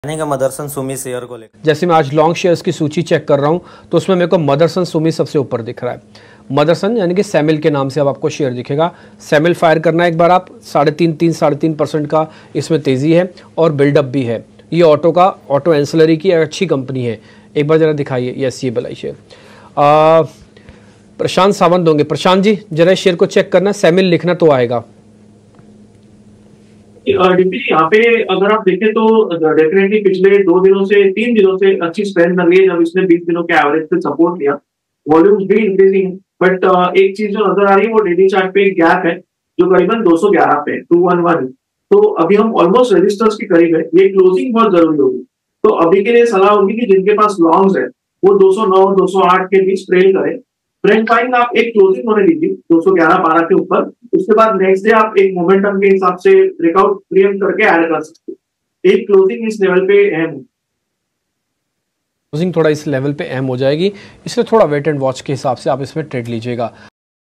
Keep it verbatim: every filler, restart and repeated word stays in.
का मदरसन सुमी शेयर को लेकर, जैसे मैं आज लॉन्ग शेयर्स की सूची चेक कर रहा हूं तो उसमें मेरे को मदरसन सुमी सबसे ऊपर दिख रहा है। मदरसन यानी कि सैमिल के नाम से अब आपको शेयर दिखेगा। सैमिल फायर करना एक बार आप, साढ़े तीन तीन साढ़े तीन परसेंट का इसमें तेज़ी है और बिल्डअप भी है। ये ऑटो का ऑटो एंसिलरी की अच्छी कंपनी है। एक बार ज़रा दिखाइए। यस, ये बलाई शेयर प्रशांत सावंत होंगे। प्रशांत जी जरा शेयर को चेक करना, सैमिल लिखना तो आएगा। यहाँ पे अगर आप देखें तो डेफिनेटली पिछले दो दिनों से तीन दिनों से अच्छी स्ट्रेंथ लग रही है। जब इसने बीस दिनों के एवरेज पे सपोर्ट लिया, वॉल्यूम्स भी इंक्रीजिंग, बट एक चीज जो नजर आ रही है वो डेली चार्ट पे एक गैप है जो करीबन दो सौ ग्यारह पे टू वन वन। तो अभी हम ऑलमोस्ट रेजिस्टेंस के करीब है। ये क्लोजिंग बहुत जरूरी होगी। तो अभी के लिए सलाह होगी कि जिनके पास लॉन्ग्स है वो दो सौ नौ दो सौ आठ के बीच ट्रेल करें। फ्रेंड फाइन आप एक क्लोजिंग होने दीजिए दो सौ ग्यारह बारह के ऊपर। उसके बाद नेक्स्ट डे आप एक मोमेंटम के हिसाब से ब्रेकआउट क्रिएट करके ऐड कर सकते हैं। एक क्लोजिंग इस लेवल पे अहम है। क्लोजिंग थोड़ा इस लेवल पे अहम हो जाएगी, इसलिए थोड़ा वेट एंड वॉच के हिसाब से आप इसमें ट्रेड लीजिएगा।